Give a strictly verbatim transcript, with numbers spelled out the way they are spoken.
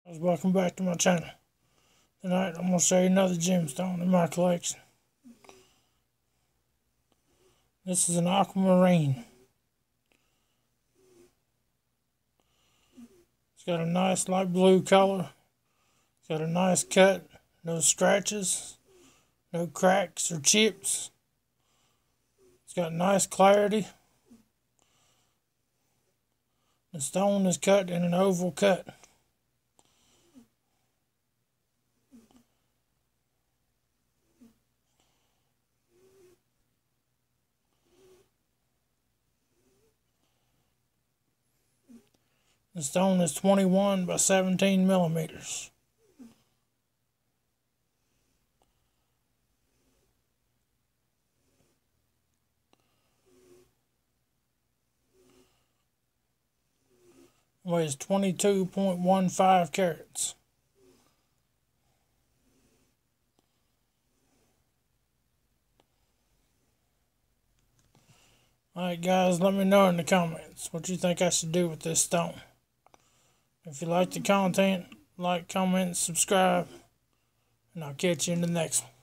Welcome back to my channel. Tonight I'm going to show you another gemstone in my collection. This is an Aquamarine. It's got a nice light blue color. It's got a nice cut. No scratches. No cracks or chips. It's got nice clarity. The stone is cut in an oval cut. The stone is twenty-one by seventeen millimeters. Weighs twenty-two point one five carats. Alright guys, let me know in the comments what you think I should do with this stone. If you like the content, like, comment, subscribe, and I'll catch you in the next one.